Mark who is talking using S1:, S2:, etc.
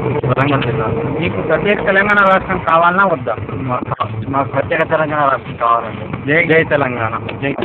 S1: వరంగల్ జిల్లా.
S2: మీకు ప్రత్యేక తెలంగాణ రాష్ట్రం కావాలన్నా వద్దా?
S1: మాకు ప్రత్యేక తెలంగాణ రాష్ట్రం కావాలండి.
S2: జై జై తెలంగాణ.
S1: జై